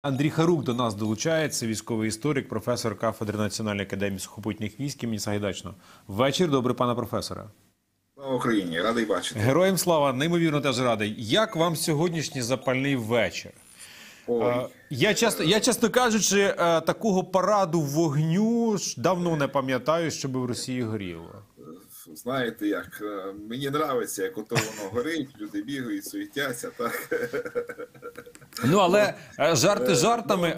Андрій Харук до нас долучається, військовий історик, професор кафедри Національної академії сухопутних військ імені Сагайдачного. Вечір добрий, пане професоре. Слава Україні, радий бачити. Героям слава, неймовірно теж радий. Як вам сьогоднішній запальний вечір? Я, чесно кажучи, такого параду вогню давно не пам'ятаю, щоб в Росії горіло. Знаєте як, мені подобається, як ото воно горить, люди бігають, суетяться, так? Ну, але жарти жартами,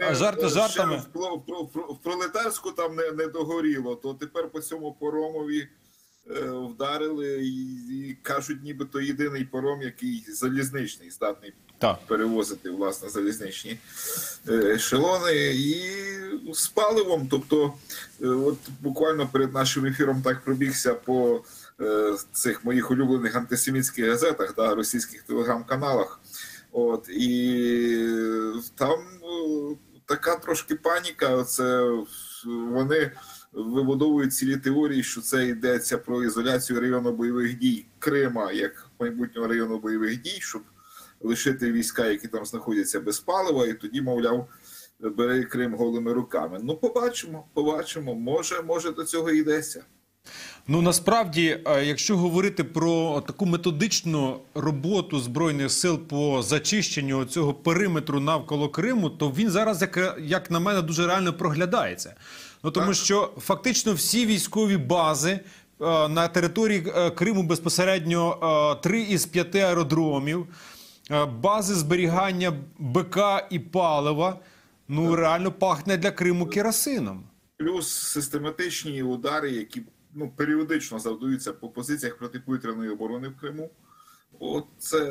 В Пролетарську там не догоріло, то тепер по цьому поромові вдарили і кажуть, нібито єдиний паром, який залізничний, здатний перевозити, власне, залізничні ешелони і з паливом. Тобто, от буквально перед нашим ефіром так пробігся по цих моїх улюблених антисемітських газетах, да, російських телеграм-каналах. От, і там така трошки паніка, це вони вибудовують цілі теорії, що це йдеться про ізоляцію району бойових дій Крима як майбутнього району бойових дій, щоб лишити війська, які там знаходяться, без палива, і тоді, мовляв, бери Крим голими руками. Ну, побачимо, може до цього і йдеться. Ну, насправді, якщо говорити про таку методичну роботу Збройних сил по зачищенню цього периметру навколо Криму, то він зараз, як на мене, дуже реально проглядається. Ну, тому що фактично всі військові бази на території Криму безпосередньо 3 із 5 аеродромів, бази зберігання БК і палива, ну, реально пахне для Криму керосином. Плюс систематичні удари, які періодично завдаються по позиціях протиповітряної оборони в Криму. От це,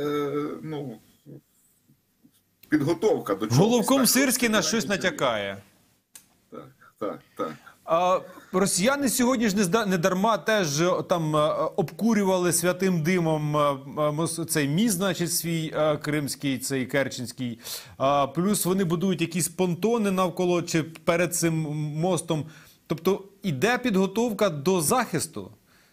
підготовка до чогось. Головком Сирський на щось натякає. Так. А росіяни сьогодні ж не дарма теж там обкурювали святим димом цей міст, значить, свій кримський, цей керченський. Плюс вони будують якісь понтони навколо чи перед цим мостом. Тобто іде підготовка до захисту?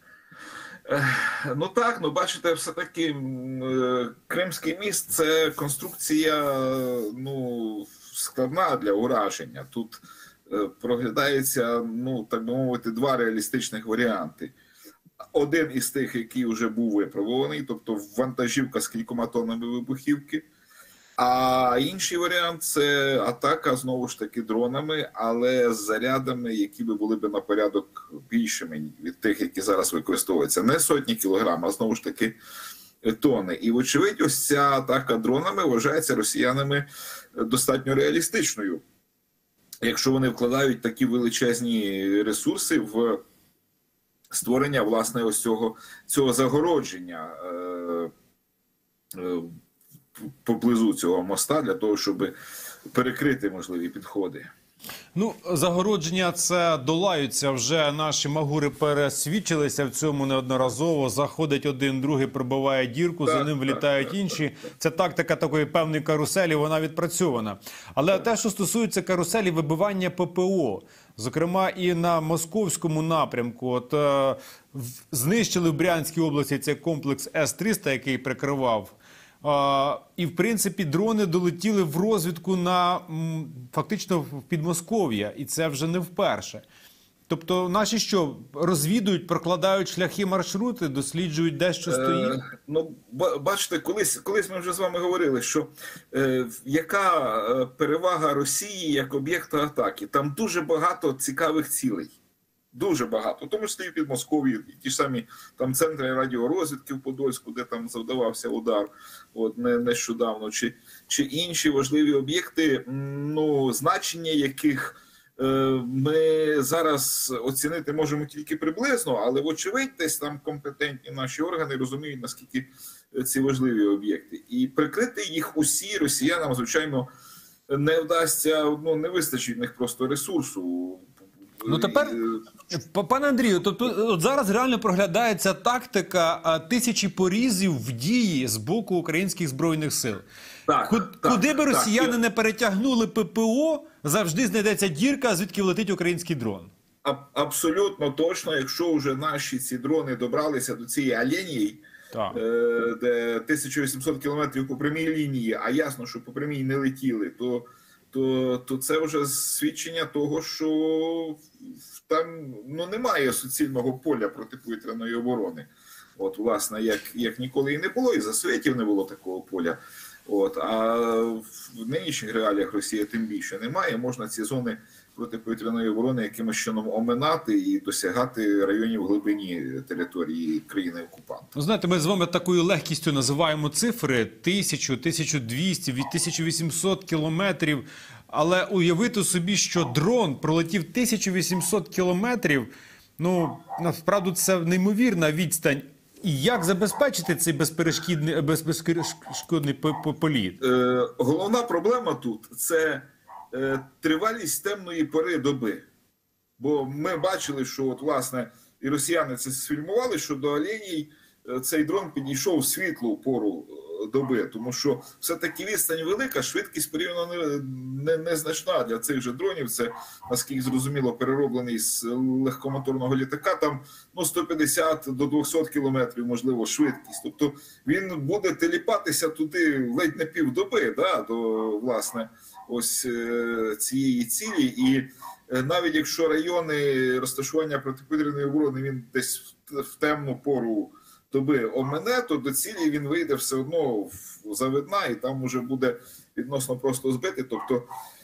Ну так, бачите, все-таки Кримський міст – це конструкція складна для ураження. Тут проглядається, так би мовити, два реалістичних варіанти. Один із тих, який вже був випробуваний, тобто вантажівка з кількома тоннами вибухівки. А інший варіант – це атака, знову ж таки, дронами, але з зарядами, які були б на порядок більшими від тих, які зараз використовуються. Не сотні кілограм, а знову ж таки тонни. І, вочевидь, ось ця атака дронами вважається росіянами достатньо реалістичною. Якщо вони вкладають такі величезні ресурси в створення, власне, ось цього загородження поблизу цього моста, для того, щоб перекрити можливі підходи. Ну, загородження це долаються, вже наші магури пересвідчилися в цьому неодноразово. Заходить один, другий, пробиває дірку, за ним влітають інші. Це тактика такої певної каруселі, вона відпрацьована. Але те, що стосується каруселі вибивання ППО, зокрема і на московському напрямку, знищили в Брянській області цей комплекс С-300, який прикривав. І, в принципі, дрони долетіли в розвідку фактично в Підмосков'я, і це вже не вперше. Тобто наші що, розвідують, прокладають шляхи, маршрути, досліджують, де що стоїть? Бачите, колись ми вже з вами говорили, що яка перевага Росії як об'єкта атаки. Там дуже багато цікавих цілей. Дуже багато. В тому числі і в Підмосков'ї, ті ж самі там центри радіорозвідки в Подольську, де там завдавався удар нещодавно, чи інші важливі об'єкти, значення яких ми зараз оцінити можемо тільки приблизно, але вочевидь десь там компетентні наші органи розуміють, наскільки ці важливі об'єкти. І прикрити їх усі росіянам, звичайно, не вдасться, не вистачить в них просто ресурсу. Ну тепер, пане Андрію, тобто зараз реально проглядається тактика тисячі порізів в дії з боку українських Збройних сил. Куди би росіяни не перетягнули ППО, завжди знайдеться дірка, звідки влетить український дрон. Абсолютно точно, якщо вже наші ці дрони добралися до цієї Оленії, де 1800 кілометрів по прямій лінії, а ясно, що по прямій не летіли, то то це вже свідчення того, що там немає суцільного поля протиповітряної оборони. От, власне, як ніколи і не було, і за Совєтів не було такого поля. От, а в нинішніх реаліях Росія тим більше немає. Можна ці зони протиповітряної оборони якимось чином оминати і досягати районів в глибині території країни-окупанта. Знаєте, ми з вами такою легкістю називаємо цифри 1000, 1200, від 1800 кілометрів. Але уявити собі, що дрон пролетів 1800 кілометрів, насправді це неймовірна відстань. І як забезпечити цей безперешкодний політ? Головна проблема тут – це тривалість темної пори доби. Бо ми бачили, що, от, власне, і росіяни це сфільмували, що до Оленій цей дрон підійшов в світлу пору доби, тому що все-таки відстань велика, швидкість порівняно незначна для цих же дронів. Це, наскільки зрозуміло, перероблений з легкомоторного літака, там 150 до 200 кілометрів, можливо, швидкість. Тобто він буде теліпатися туди ледь не півдоби, до, власне, ось цієї цілі. І навіть якщо райони розташування протиповітряної оборони він десь в темну пору доби омине, то до цілі він вийде все одно завидна, і там уже буде відносно просто збити. Тобто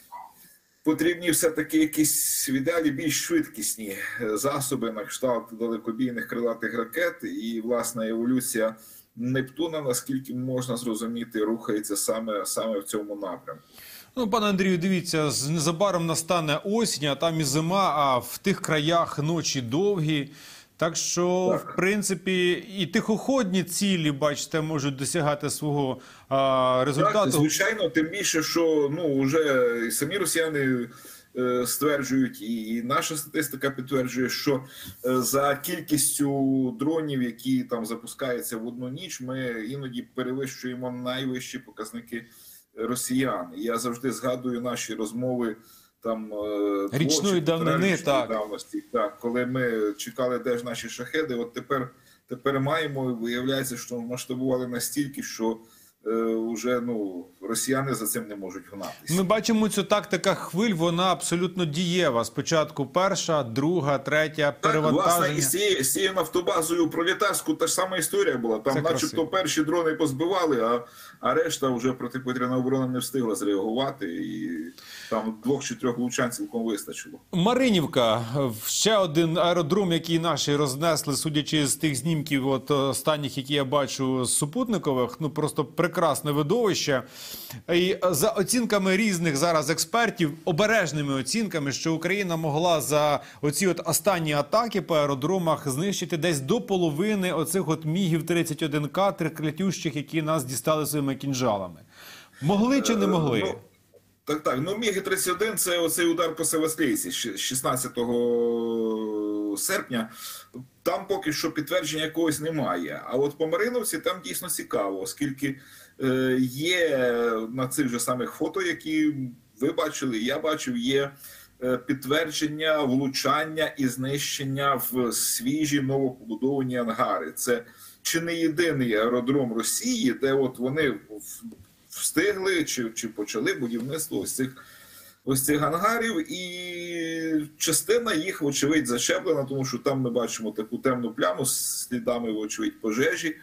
потрібні все-таки якісь в ідеалі більш швидкісні засоби на кшталт далекобійних крилатих ракет. І, власне, еволюція Нептуна, наскільки можна зрозуміти, рухається саме в цьому напрямку. Пане Андрію, дивіться, незабаром настане осінь, а там і зима, а в тих краях ночі довгі. Так що, в принципі, і тихоходні цілі, бачите, можуть досягати свого результату. Так, звичайно, тим більше, що вже і самі росіяни стверджують, і наша статистика підтверджує, що за кількістю дронів, які там запускаються в одну ніч, ми іноді перевищуємо найвищі показники росіян. Я завжди згадую наші розмови там річної давнини, давності, коли ми чекали, де ж наші шахеди. От тепер маємо, і виявляється, що масштабували настільки, що вже росіяни за цим не можуть гнатися. Ми бачимо, цю тактика хвиль, вона абсолютно дієва. Спочатку перша, друга, третя, перевантаження. Власне, і з цією нафтобазою пролітарську та ж сама історія була. Там начебто перші дрони позбивали, а решта вже протиповітряна оборона не встигла зреагувати. І там 2 чи 3 влучань цілком вистачило. Маринівка, ще один аеродром, який наші рознесли, судячи з тих знімків останніх, які я бачу з супутникових, просто прекрасне видовище. І за оцінками різних зараз експертів, обережними оцінками, що Україна могла за оці останні атаки по аеродромах знищити десь до половини оцих Мігів-31К, трикратющих, які нас дістали своїми кінжалами. Могли чи не могли? Так. Міг-31 – це оцей удар по Севастополі 16 серпня. Там поки що підтвердження якогось немає. А от по Мариновці там дійсно цікаво, оскільки є на цих же самих фото, які ви бачили, я бачив, є підтвердження влучання і знищення в свіжі новопобудовані ангари. Це чи не єдиний аеродром Росії, де вони встигли чи почали будівництво ось цих ангарів, і частина їх, вочевидь, зачеплена, тому що там ми бачимо таку темну пляму з слідами, вочевидь, пожежі.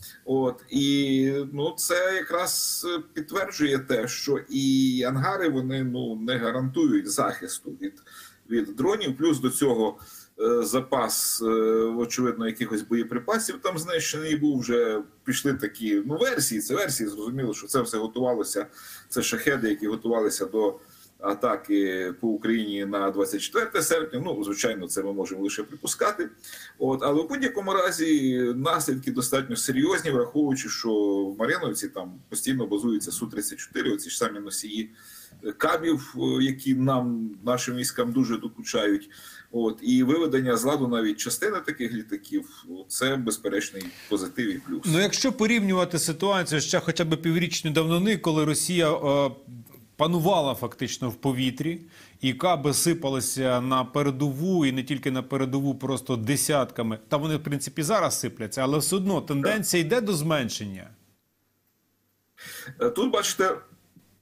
І це якраз підтверджує те, що і ангари, вони не гарантують захисту від дронів, плюс до цього запас, очевидно, якихось боєприпасів там знищений був, вже пішли такі версії, це версії, зрозуміло, що це все готувалося, це шахеди, які готувалися до атаки по Україні на 24 серпня, звичайно, це ми можемо лише припускати, але в будь-якому разі наслідки достатньо серйозні, враховуючи, що в Мариновці там постійно базуються Су-34, оці ж самі носії кабів, які нашим військам дуже докучають. І виведення з ладу навіть частини таких літаків – це безперечний позитив і плюс. Якщо порівнювати ситуацію ще хоча б піврічної давнини, коли Росія панувала фактично в повітрі, і каби сипалися на передову, і не тільки на передову, просто десятками. Та вони, в принципі, зараз сипляться, але все одно тенденція йде до зменшення. Тут, бачите,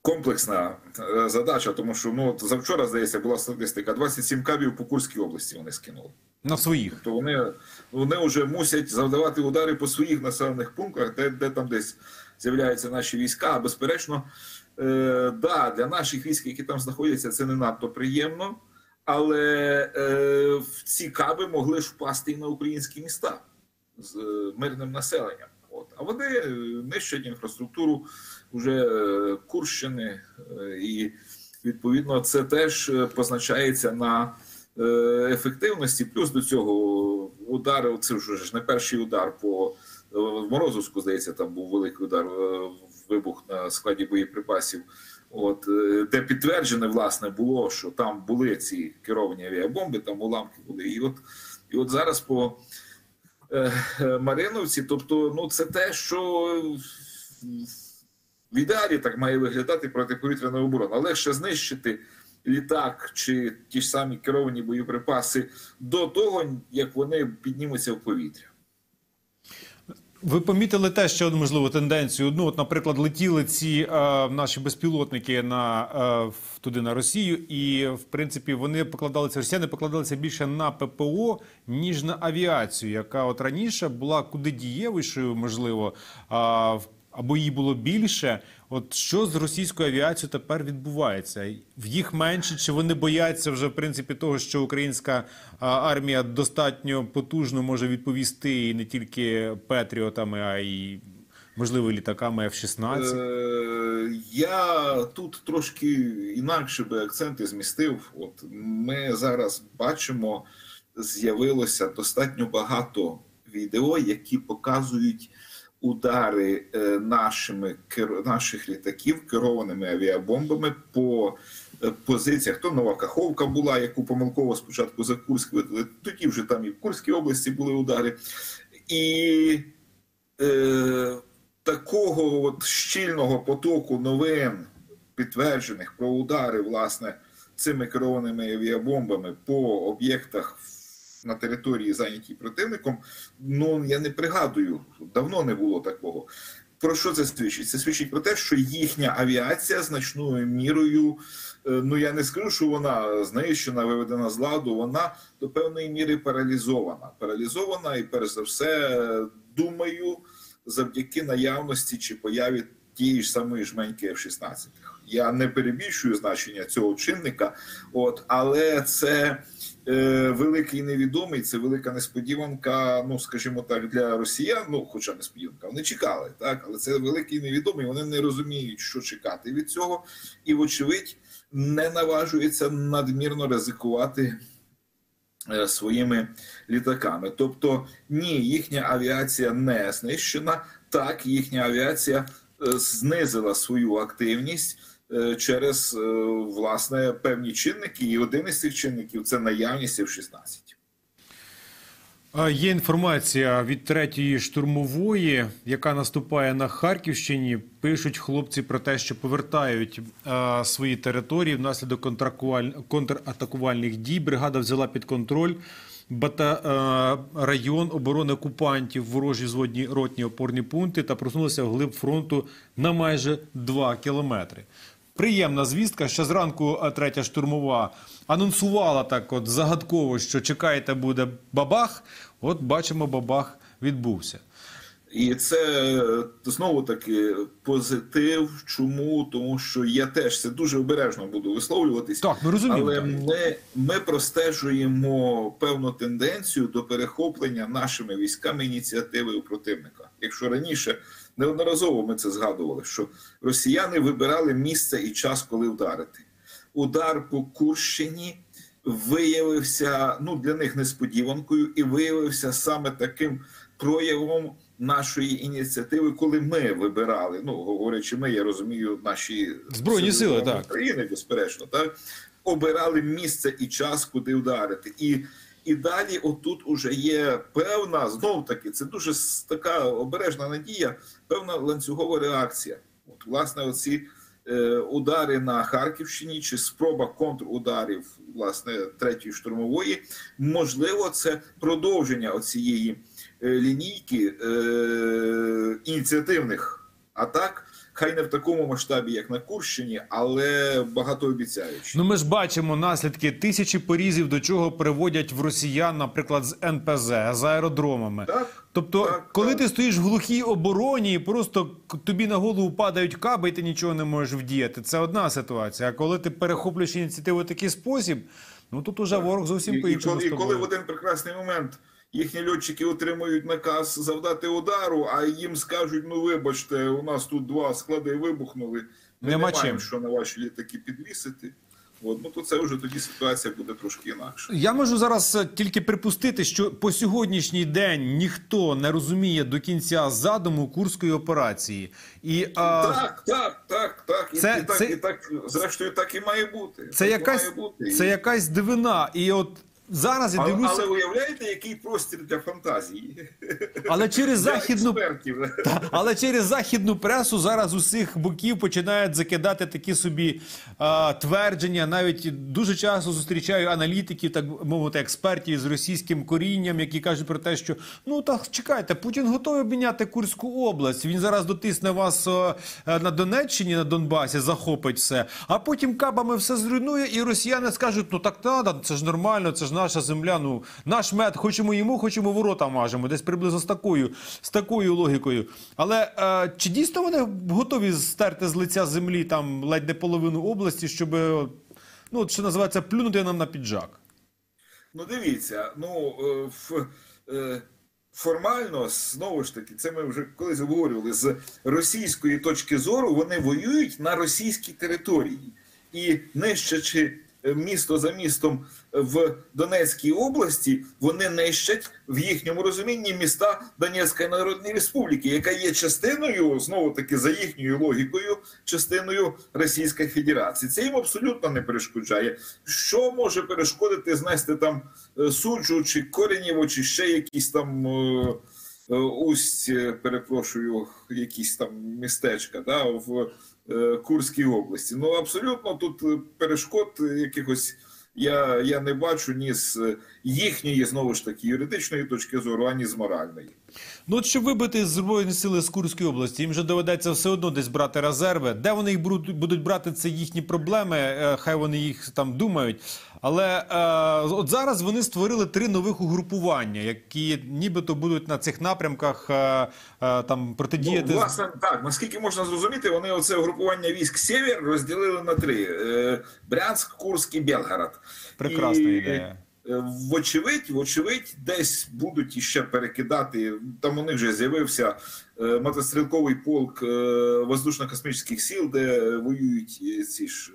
комплексна задача, тому що ну, от завчора, здається, була статистика, 27 кабів по Курській області вони скинули. На своїх. То вони вже мусять завдавати удари по своїх населених пунктах, де там десь з'являються наші війська. А безперечно, да, для наших військ, які там знаходяться, це не надто приємно, але ці каби могли ж впасти і на українські міста з мирним населенням. От. А вони нищать інфраструктуру вже Курщини, і відповідно це теж позначається на ефективності. Плюс до цього удари, це вже ж не перший удар по Морозовську, здається, там був великий удар, вибух на складі боєприпасів, от, де підтверджене, власне, було, що там були ці керовані авіабомби, там уламки були. І от зараз по Мариновці, тобто, ну, це те, що в ідеалі так має виглядати протиповітряна оборона. Легше знищити літак чи ті ж самі керовані боєприпаси до того, як вони піднімуться в повітря. Ви помітили теж ще одну можливу тенденцію. Ну, от, наприклад, летіли ці наші безпілотники туди на Росію, і в принципі росіяни покладалися більше на ППО, ніж на авіацію, яка от раніше була куди дієвішою, можливо, або її було більше. От що з російською авіацією тепер відбувається? В їх менше, чи вони бояться вже, в принципі, того, що українська армія достатньо потужно може відповісти і не тільки Петріотами, а й, можливо, літаками F-16? Я тут трошки інакше би акценти змістив. От ми зараз бачимо, з'явилося достатньо багато відео, які показують удари наших літаків керованими авіабомбами по позиціях. То Нова Каховка була, яку помилково спочатку за Курськ видали, тоді вже там і в Курській області були удари. І такого от щільного потоку новин, підтверджених про удари, власне, цими керованими авіабомбами по об'єктах на території, зайнятій противником, ну, я не пригадую, давно не було такого. Про що це свідчить? Це свідчить про те, що їхня авіація значною мірою, ну, я не скажу, що вона знищена, виведена з ладу, вона до певної міри паралізована. Паралізована і, перш за все, думаю, завдяки наявності чи появі тієї ж самої жменьки F-16. Я не перебільшую значення цього чинника, але це великий невідомий, це велика несподіванка, ну, скажімо так, для росіян, ну, хоча несподіванка, вони чекали, так, але це великий невідомий, вони не розуміють, що чекати від цього, і, вочевидь, не наважуються надмірно ризикувати своїми літаками. Тобто, ні, їхня авіація не знищена, так, їхня авіація знизила свою активність через, власне, певні чинники, і один із цих чинників – це наявність F-16. Є інформація від 3-ї штурмової, яка наступає на Харківщині. Пишуть хлопці про те, що повертають свої території внаслідок контратакувальних дій. Бригада взяла під контроль район оборони окупантів, ворожі зводні ротні опорні пункти та просунулися вглиб фронту на майже 2 кілометри. Приємна звістка, що зранку 3-я штурмова анонсувала так от загадково, що чекаєте, буде бабах. От бачимо, бабах відбувся. І це знову-таки позитив. Чому? Тому що я теж це дуже обережно буду висловлюватись. Так, ми розуміємо. Але ми простежуємо певну тенденцію до перехоплення нашими військами ініціативи у противника. Якщо раніше неодноразово ми це згадували, що росіяни вибирали місце і час, коли вдарити. Удар по Курщині виявився, ну, для них несподіванкою і виявився саме таким проявом нашої ініціативи, коли ми вибирали, ну, говорячи ми, я розумію, наші Збройні сили, так. України, безперечно, так, обирали місце і час, куди вдарити. І далі отут уже є певна, знов-таки, це дуже така обережна надія, певна ланцюгова реакція. От, власне, оці удари на Харківщині чи спроба контрударів, власне, 3-ї штурмової, можливо, це продовження оцієї лінійки ініціативних атак хай не в такому масштабі, як на Курщині, але багатообіцяючі. Ну, ми ж бачимо наслідки, тисячі порізів, до чого приводять в росіян, наприклад, з НПЗ, з аеродромами. Так, Тобто, так, коли так. ти стоїш в глухій обороні, і просто тобі на голову падають каби, і ти нічого не можеш вдіяти, це одна ситуація. А коли ти перехоплюєш ініціативу в такий спосіб, ну тут уже ворог зовсім по-іншому І коли в один прекрасний момент їхні льотчики отримують наказ завдати удару, а їм скажуть, ну вибачте, у нас тут 2 склади вибухнули, ми Нема не маємо чим. що на ваші літаки підвісити. От, ну то це вже тоді ситуація буде трошки інакша. Я можу зараз тільки припустити, що по сьогоднішній день ніхто не розуміє до кінця задуму Курської операції. І, Так. І так, зрештою, так і має бути. це якась дивина. І от зараз я дивлюся... Але уявляєте, який простір для фантазії? Але через Для західну... експертів. Але через західну пресу зараз усіх боків починають закидати такі собі твердження. Навіть дуже часто зустрічаю аналітиків, так мовити, експертів з російським корінням, які кажуть про те, що ну так чекайте, Путін готовий обміняти Курську область. Він зараз дотисне вас на Донеччині, на Донбасі, захопить все, а потім кабами все зруйнує, і росіяни скажуть, ну так треба, це ж нормально, це ж наша земля, ну наш мед, хочемо їмо, хочемо ворота мажемо. Десь приблизно з такою логікою. Але чи дійсно вони готові стерти з лиця землі там ледь не половину області, щоб, ну, що називається, плюнути нам на піджак? Ну, дивіться, формально, знову ж таки, це ми вже колись обговорювали, з російської точки зору вони воюють на російській території. І нищачи місто за містом в Донецькій області, вони нищать в їхньому розумінні міста Донецької Народної Республіки, яка є частиною, знову-таки за їхньою логікою, частиною Російської Федерації. Це їм абсолютно не перешкоджає. Що може перешкодити знести там Суджу, чи Коренєво, чи ще якісь там Усть, перепрошую, якісь там містечка, да, в Курській області. Ну, абсолютно тут перешкод якихось я не бачу ні з їхньої, знову ж таки, юридичної точки зору, ані з моральної. Ну, от щоб вибити Збройні сили з Курської області, їм же доведеться все одно десь брати резерви. Де вони їх будуть брати, це їхні проблеми, хай вони їх там думають. Але от зараз вони створили 3 нових угрупування, які нібито будуть на цих напрямках там протидіяти... Ну, власне, так, наскільки можна зрозуміти, вони оце угрупування військ «Сєвєр» розділили на 3. Брянськ, Курськ і Белгород. Прекрасна ідея. Вочевидь, десь будуть іще перекидати, там у них вже з'явився мотострілковий полк воздушно-космічних сил, де воюють ці ж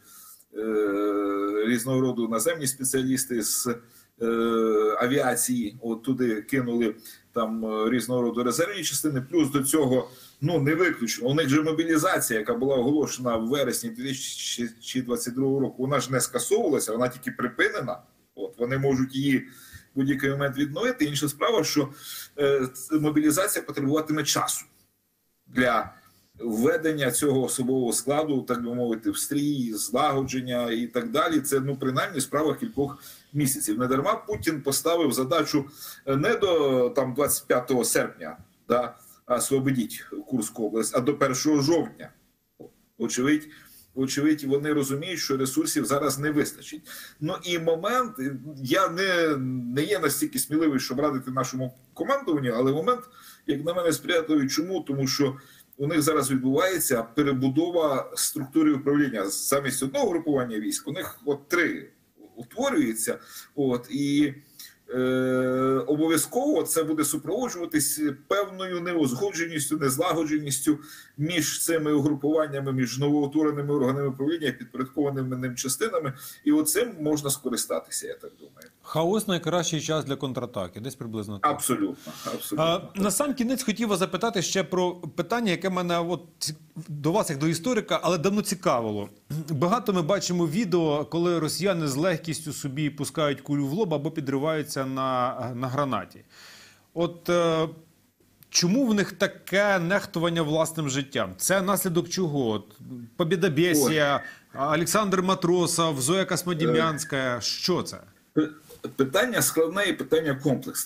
різного роду наземні спеціалісти з авіації. От туди кинули там різного роду резервні частини, плюс до цього, ну, не виключно, у них же мобілізація, яка була оголошена в вересні 2022 року, вона ж не скасовувалася, вона тільки припинена. От, вони можуть її в будь-який момент відновити. Інша справа, що мобілізація потребуватиме часу для введення цього особового складу, так би мовити, в стрій, злагодження і так далі. Це, ну, принаймні, справа кількох місяців. Недарма Путін поставив задачу не до там 25 серпня, да, освободіть Курську область, а до 1 жовтня. Очевидь, вони розуміють, що ресурсів зараз не вистачить. Ну і момент, я не є настільки сміливий, щоб радити нашому командуванню, але момент, як на мене, сприятливий. Чому? Тому що у них зараз відбувається перебудова структури управління. Замість одного групування військ у них от 3 утворюється. От, і обов'язково це буде супроводжуватись певною неузгодженістю, незлагодженістю між цими угрупуваннями, між новоутвореними органами управління, підпорядкованими ним частинами. І оцим можна скористатися, я так думаю. Хаос – найкращий час для контратаки, десь приблизно так. Абсолютно. На сам кінець хотів вас запитати ще про питання, яке мене от до вас, як до історика, але давно цікавило. Багато ми бачимо відео, коли росіяни з легкістю собі пускають кулю в лоб або підриваються на гранаті. От чому в них таке нехтування власним життям? Це наслідок чого? От, Побєдобєсія, Олександр Матросов, Зоя Космодем'янська. Що це? Питання складне і питання комплексне.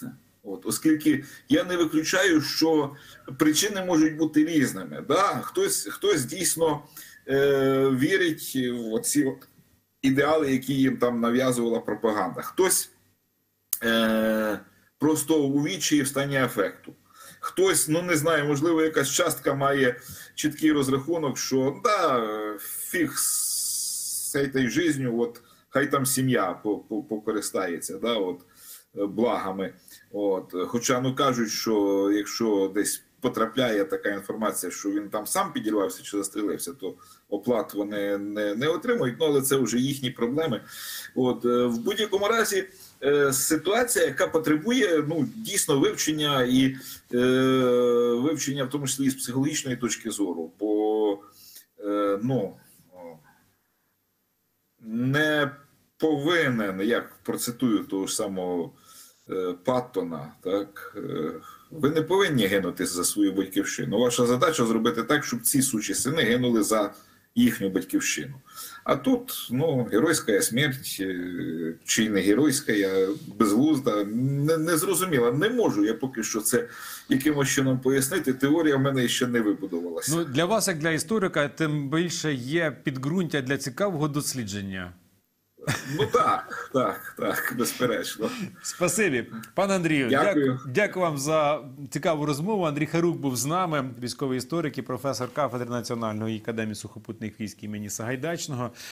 От, оскільки я не виключаю, що причини можуть бути різними. Да? Хтось дійсно вірить в оці ідеали, які їм там нав'язувала пропаганда. Хтось просто у вічі і в стані афекту. Хтось, ну не знаю, можливо, якась частка має чіткий розрахунок, що да, фіг з цією життю, от хай там сім'я покористається, да, от, благами. От. Хоча, ну кажуть, що якщо десь потрапляє така інформація, що він там сам підірвався чи застрілився, то оплат вони не отримують, ну, але це вже їхні проблеми. От. В будь-якому разі ситуація, яка потребує ну, дійсно вивчення і вивчення, в тому числі і з психологічної точки зору, бо ну, не повинен, як процитую того ж самого Паттона, так, ви не повинні гинути за свою батьківщину. Ваша задача зробити так, щоб ці сучі сини гинули за їхню батьківщину. А тут, ну, геройська смерть, чи не геройська, безглузда, не зрозуміла. Не можу я поки що це якимось чином пояснити. Теорія в мене ще не вибудувалася. Ну, для вас, як для історика, тим більше є підґрунтя для цікавого дослідження. Ну так, безперечно. Спасибі. Пане Андрію, Дякую. дякую вам за цікаву розмову. Андрій Харук був з нами, військовий історик і професор кафедри Національної академії сухопутних військ імені Сагайдачного.